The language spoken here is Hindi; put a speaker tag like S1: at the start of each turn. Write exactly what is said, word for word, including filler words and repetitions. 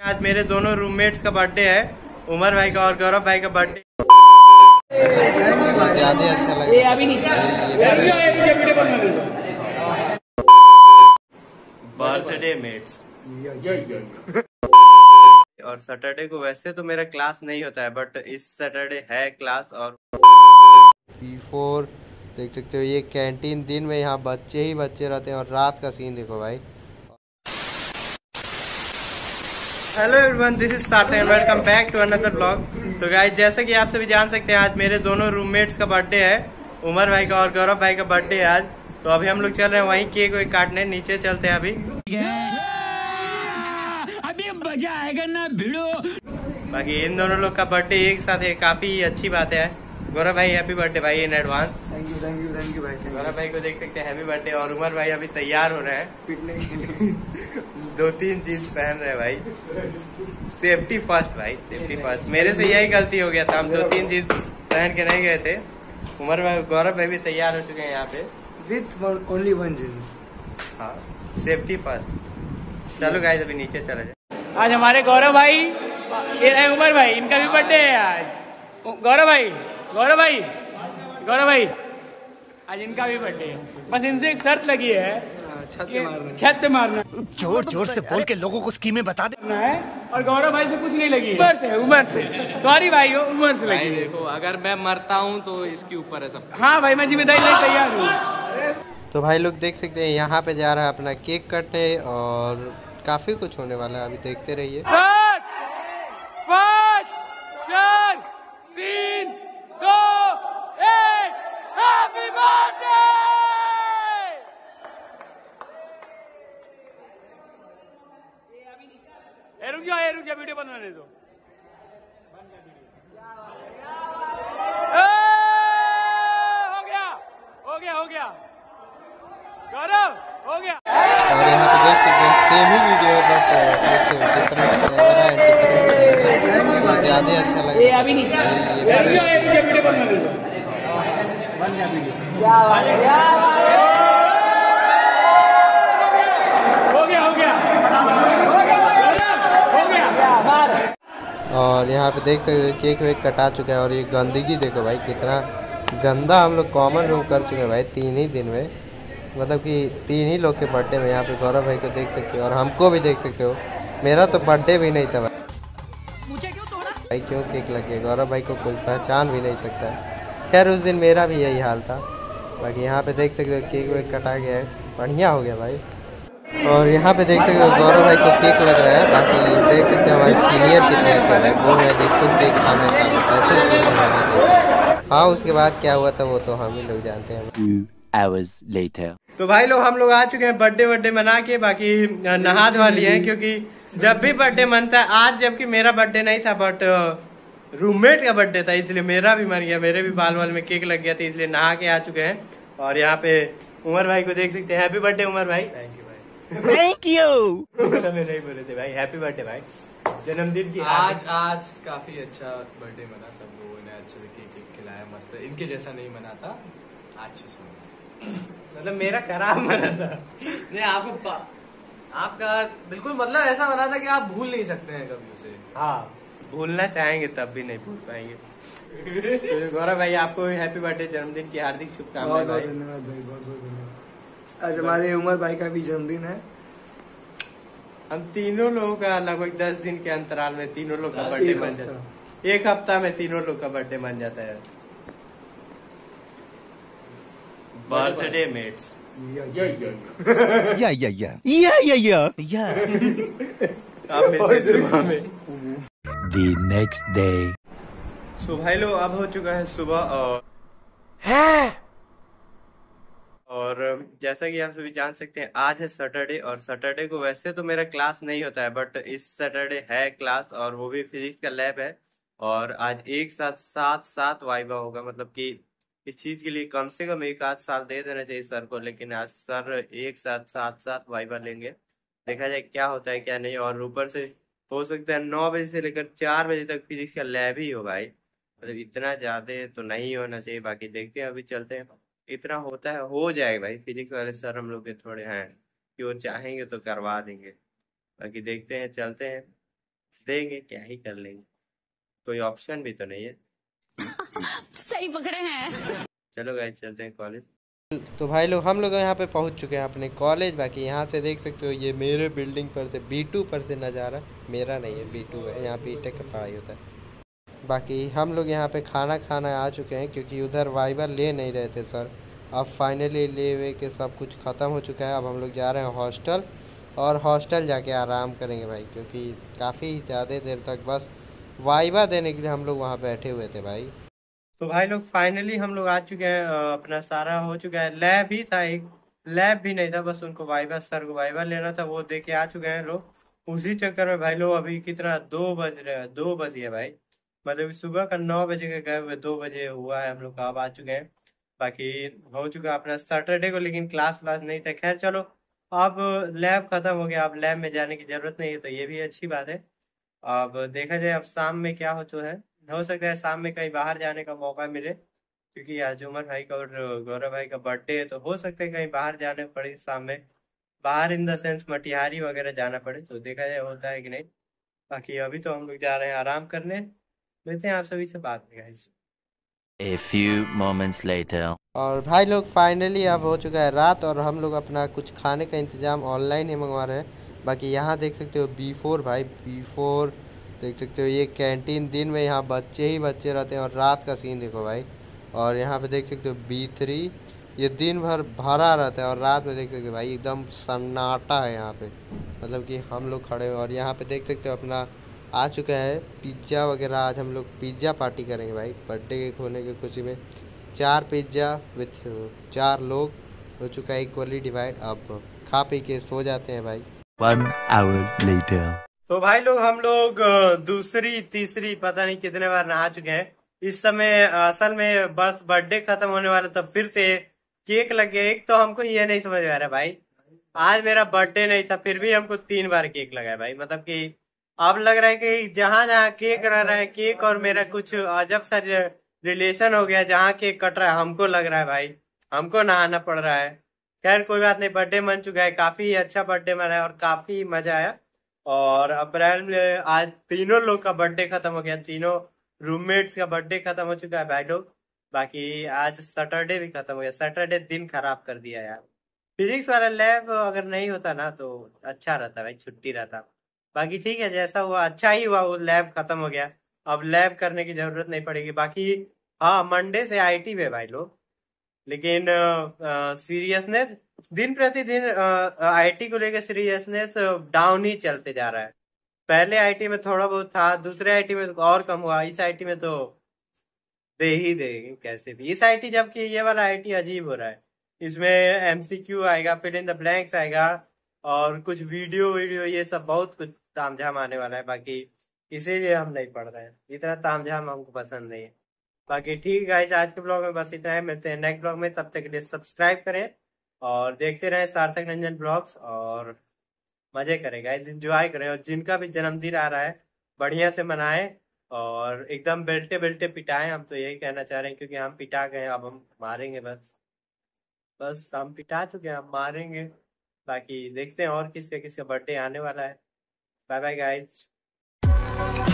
S1: आज मेरे दोनों रूममेट्स का बर्थडे है, उमर भाई का और गौरव भाई का बर्थडे।
S2: ज्यादा अच्छा लगा अभी नहीं
S1: बर्थडे मेट्स। और सैटरडे को वैसे तो मेरा क्लास नहीं होता है, बट इस सैटरडे है क्लास। और
S2: पी फोर देख सकते हो, ये कैंटीन दिन में यहाँ बच्चे ही बच्चे रहते हैं और रात का सीन देखो भाई।
S1: Hello everyone, this is Sarthak and welcome back to another blog. तो गाइस, जैसा कि आप सभी जान सकते हैं, आज मेरे दोनों रूममेट्स का बर्थडे है, उमर भाई का और गौरव भाई का बर्थडे है आज। तो अभी हम लोग चल रहे हैं वहीं केक वेक काटने, नीचे चलते हैं अभी।
S3: अभी मजा आएगा ना भिड़ो।
S1: बाकी इन दोनों लोग का बर्थडे एक साथ है, काफी अच्छी बात है। गौरव भाई हैप्पी बर्थडे भाई in advance.
S4: Thank you thank you thank you भाई।
S1: गौरव भाई को देख सकते हैं हैप्पी बर्थडे। और उमर भाई अभी तैयार हो रहे हैं
S4: पिटने के लिए।
S1: दो तीन जींस पहन रहे हैं भाई। सेफ्टी फर्स्ट भाई, सेफ्टी फर्स्ट। मेरे से यही गलती हो गया था, हम दो तीन जींस पहन के नहीं गए थे। उमर भाई गौरव भाई भी तैयार हो चुके हैं यहाँ पे
S4: विथ ओनली वन जींस।
S1: हाँ, सेफ्टी फर्स्ट। चलो गाइस, अभी नीचे चले जाए।
S5: आज हमारे गौरव भाई, ये उमर भाई, इनका भी बर्थडे है आज। गौरव भाई गौरव भाई गौरव भाई आज इनका भी बर्थडे है। बस इनसे एक शर्त लगी है,
S4: छत पे मारना
S5: छत पे मारना।
S3: जोर जोर से बोल के लोगों को स्कीमें बता दे
S5: है। और गौरव भाई से कुछ नहीं लगी, उमर से उमर से सॉरी भाई, हो उमर से लगी।
S6: देखो, अगर मैं मरता हूँ तो इसके ऊपर है सब।
S5: हाँ भाई, मैं जिम्मेदारी लेने तैयार हूँ।
S2: तो भाई लोग देख सकते हैं यहाँ पे जा रहा है अपना केक कटने, और काफी कुछ होने वाला है, अभी देखते रहिए।
S5: सात, पाँच, चार, तीन, दो, एक, हैप्पी बर्थडे। ए रुक जाओ, ए रुक जाओ, वीडियो बनवाने दो। ए, हो गया हो गया हो गया गौरव, हो गया।
S2: और यहाँ पे देख सकते हैं सेम ही वीडियो है, but different camera and different ज्यादा अच्छा लगा
S5: अभी नहीं वीडियो बनवाने दो। बन गया वीडियो। हो गया हो गया हो गया।
S2: और यहाँ पे देख सकते हो केक वेक कटा चुका है, और ये गंदगी देखो भाई, कितना गंदा हम लोग कॉमन रूम कर चुके हैं भाई तीन ही दिन में। मतलब कि तीन ही लोग के बर्थडे में यहाँ पे गौरव भाई को देख सकते हो और हमको भी देख सकते हो। मेरा तो बर्थडे भी नहीं था भाई,
S3: मुझे क्यों तोड़ा
S2: भाई क्यों केक लग गया, गौरव भाई को कोई पहचान भी नहीं सकता है। खैर उस दिन मेरा भी यही हाल था। बाकी यहाँ पे देख सकते हो केक वेक कटा गया है, बढ़िया हो गया भाई। और यहाँ पे देख सकते हो गौरव भाई को केक लग रहा है। बाकी देख सकते हो हमारे सीनियर कितने अच्छे भाई, बोल रहे हैं जिसको केक खाने का ऐसे सीनियर। हाँ, उसके बाद क्या हुआ था वो तो हम ही लोग जानते हैं।
S7: Hours later.
S1: तो भाई लोग, हम लोग आ चुके हैं बर्थडे बर्थडे मना के। बाकी नहा धोवा लिए हैं, क्योंकि जब भी बर्थडे मनता है, आज जबकि मेरा बर्थडे नहीं था बट रूममेट का बर्थडे था, इसलिए मेरा भी मन गया, मेरे भी बाल बाल में केक लग गया था, इसलिए नहा के आ चुके हैं। और यहाँ पे उमर भाई को देख सकते हैं। हैप्पी बर्थडे उमर भाई। थैंक यू भाई।
S7: Thank you.
S1: समय नहीं बोले थे भाई, हैप्पी बर्थडे भाई, जन्मदिन की।
S6: आज आज काफी अच्छा बर्थडे मना, सब लोगों ने अच्छे से केक केक खिलाया, मस्त। इनके जैसा नहीं मना था, अच्छे से मना।
S1: मतलब मेरा खराब मना था।
S6: नहीं, आपको आपका बिल्कुल मतलब ऐसा मना था कि आप भूल नहीं सकते हैं कभी उसे।
S1: हाँ, भूलना चाहेंगे तब भी नहीं भूल पाएंगे। तो गौरव भाई, आपको हैप्पी बर्थडे, जन्मदिन की हार्दिक शुभकामनाएं
S4: बहुत
S1: भाई।
S4: बहुत धन्यवाद भाई, बहुत बहुत धन्यवाद। आज हमारे उमर भाई का भी जन्मदिन है।
S1: हम तीनों लोगों का लगभग दस दिन के अंतराल में तीनों लोग का
S4: बस
S1: बर्थडे
S4: एक
S1: बन
S4: हफ्ता।
S1: जाता है। एक हफ्ता में तीनों लोग का बर्थडे बन जाता है। Birthday mates.
S4: Yeah yeah
S7: Yeah, yeah, yeah. Yeah, yeah, yeah. Yeah.
S1: आप मिलते हैं सुबह में।
S7: The next day.
S1: सो भाई लोग, अब हो चुका है सुबह, और और जैसा कि आप सभी जान सकते हैं, आज है सैटरडे। और सैटरडे को वैसे तो मेरा क्लास नहीं होता है, बट इस सैटरडे है क्लास, और वो भी फिजिक्स का लैब है। और आज एक साथ सात सात वाइवा होगा। मतलब कि इस चीज के लिए कम से कम एक आध साल दे देना चाहिए सर को, लेकिन आज सर एक साथ सात सात वाइवा लेंगे। देखा जाए क्या होता है क्या नहीं। और ऊपर से हो सकता है नौ बजे से लेकर चार बजे तक फिजिक्स का लैब ही हो भाई। मतलब इतना ज्यादा तो नहीं होना चाहिए। बाकी देखते हैं, अभी चलते हैं। इतना होता है, हो जाएगा भाई। फिजिक्स वाले सर हम लोग के थोड़े हैं कि वो चाहेंगे तो करवा देंगे। बाकी देखते हैं, चलते हैं। देंगे, क्या ही कर लेंगे, कोई ऑप्शन भी तो नहीं है।
S8: सही पकड़े हैं।
S1: चलो गाइस चलते हैं कॉलेज।
S2: तो भाई लोग हम लोग यहाँ पे पहुँच चुके हैं अपने कॉलेज। बाकी यहाँ से देख सकते हो ये मेरे बिल्डिंग पर से बी टू पर से नज़ारा, मेरा नहीं है बी टू है, यहाँ बी टेक का पढ़ाई होता है। बाकी हम लोग यहाँ पे खाना खाना आ चुके हैं क्योंकि उधर वाइवा ले नहीं रहे थे सर। अब फाइनली ले वे के सब कुछ ख़त्म हो चुका है। अब हम लोग जा रहे हैं हॉस्टल, और हॉस्टल जाके आराम करेंगे भाई, क्योंकि काफ़ी ज़्यादा देर तक बस वाइवा देने के लिए हम लोग वहाँ बैठे हुए थे भाई।
S1: तो भाई लोग फाइनली हम लोग आ चुके हैं, अ, अपना सारा हो चुका है। लैब ही था, एक लैब भी नहीं था, बस उनको वाइवा सर को वाइवा लेना था, वो दे के आ चुके हैं लोग। उसी चक्कर में भाई लोग अभी कितना दो बज रहे हैं, दो बज गए भाई, मतलब सुबह का नौ बजे के गए हुए दो बजे हुआ है, हम लोग अब आ चुके हैं। बाकी हो चुका है अपना सैटरडे को, लेकिन क्लास व्लास नहीं था। खैर चलो, अब लैब खत्म हो गया, अब लैब में जाने की जरूरत नहीं है, तो ये भी अच्छी बात है। अब देखा जाए अब शाम में क्या हो चुका है, हो सकता है शाम में कहीं बाहर जाने का मौका मिले, क्योंकि आज उमर भाई का और गौरव भाई का बर्थडे है, तो हो सकता है कहीं बाहर जाने पड़े शाम में, बाहर इन द सेंस मटिहारी वगैरह जाना पड़े, तो देखा जाए होता है कि नहीं। बाकी अभी तो हम लोग जा रहे हैं आराम करने, मिलते हैं आप सभी से बात में guys.
S7: A few moments later.
S2: और भाई लोग फाइनली अब हो चुका है रात, और हम लोग अपना कुछ खाने का इंतज़ाम ऑनलाइन ही मंगवा रहे हैं। बाकी यहाँ देख सकते हो बी फोर भाई, बी फोर देख सकते हो, ये कैंटीन दिन में यहाँ बच्चे ही बच्चे रहते हैं, और रात का सीन देखो भाई। और यहाँ पे देख सकते हो बी थ्री, ये दिन भर भरा रहता है, और रात में देख सकते हो भाई एकदम सन्नाटा है यहाँ पे, मतलब कि हम लोग खड़े हैं। और यहाँ पे देख सकते हो अपना आ चुका है पिज़्ज़ा वगैरह। आज हम लोग पिज़्ज़ा पार्टी करेंगे भाई, बर्थडे के होने की खुशी में। चार पिज़्ज़ा विथ चार लोग, हो चुका है इक्वली डिवाइड। अब खा पी के सो जाते हैं भाई।
S7: One hour later.
S1: तो भाई लोग हम लोग अ, दूसरी तीसरी पता नहीं कितने बार नहा चुके हैं। इस समय असल में बस बर्थडे खत्म होने वाला, तब फिर से केक लग गया। एक तो हमको ये नहीं समझ आ रहा भाई, आज मेरा बर्थडे नहीं था फिर भी हमको तीन बार केक लगा है भाई, मतलब कि अब लग रहा है कि जहां जहां केक रह रहा है, केक और मेरा कुछ अजब सा रिलेशन हो गया। जहां केक कट रहा है हमको लग रहा है भाई हमको नहाना पड़ रहा है। खैर कोई बात नहीं, बर्थडे मन चुका है, काफी अच्छा बर्थडे मना है और काफी मजा आया। और अप्रैल में आज तीनों लोग का बर्थडे खत्म हो गया, तीनों रूममेट्स का बर्थडे खत्म हो चुका है भाई लोग। बाकी आज सैटरडे भी खत्म हो गया, सैटरडे दिन खराब कर दिया यार। फिजिक्स वाला लैब अगर नहीं होता ना तो अच्छा रहता भाई, छुट्टी रहता। बाकी ठीक है, जैसा हुआ अच्छा ही हुआ, वो लैब खत्म हो गया, अब लैब करने की जरूरत नहीं पड़ेगी। बाकी हाँ, मंडे से आईटी में भाई लोग, लेकिन सीरियसनेस दिन प्रतिदिन आईटी को लेकर सीरियसनेस डाउन ही चलते जा रहा है। पहले आईटी में थोड़ा बहुत था, दूसरे आईटी में और कम हुआ, इस आईटी में तो दे ही देंगे कैसे भी। इस आईटी जबकि ये वाला आईटी अजीब हो रहा है, इसमें एमसीक्यू आएगा, फिल इन द ब्लैंक्स आएगा, और कुछ वीडियो वीडियो ये सब बहुत कुछ तामझाम आने वाला है। बाकी इसीलिए हम नहीं पढ़ रहे हैं, इतना तामझाम हमको पसंद नहीं है। बाकी ठीक है गाइस, आज के ब्लॉग में बस इतना है, मिलते हैं नेक्स्ट ब्लॉग में, तब तक के लिए सब्सक्राइब करें और देखते रहें सार्थक रंजन ब्लॉग्स, और मजे करें गाइस, एंजॉय करें। और जिनका भी जन्मदिन आ रहा है बढ़िया से मनाएं और एकदम बेल्टे बेल्टे पिटाएं, हम तो यही कहना चाह रहे हैं, क्योंकि हम पिटा गए, अब हम मारेंगे बस बस हम पिटा चुके हैं, हम मारेंगे। बाकी देखते हैं और किसका किसका बर्थडे आने वाला है। Bye bye guys.